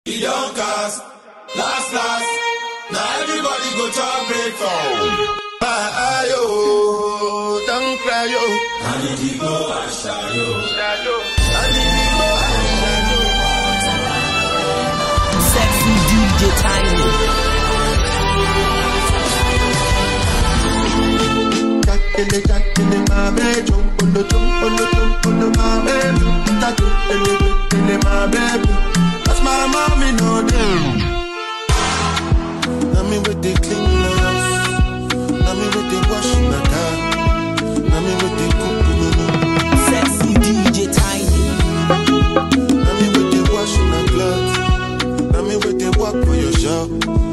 He don't cast, last, now everybody go to breakfast. Ayo, don't cry yo. I need to go and shadow. I need to go and shadow. Sexy DJ Tiny. Jackele, my baby, jump on the my baby, my baby. That's my mommy, no damn. Now me with the clean house. Now me with the wash my car. Now me with the cook. Sexy DJ Tiny. Now me with the wash my clothes. Now me with the walk for your shop.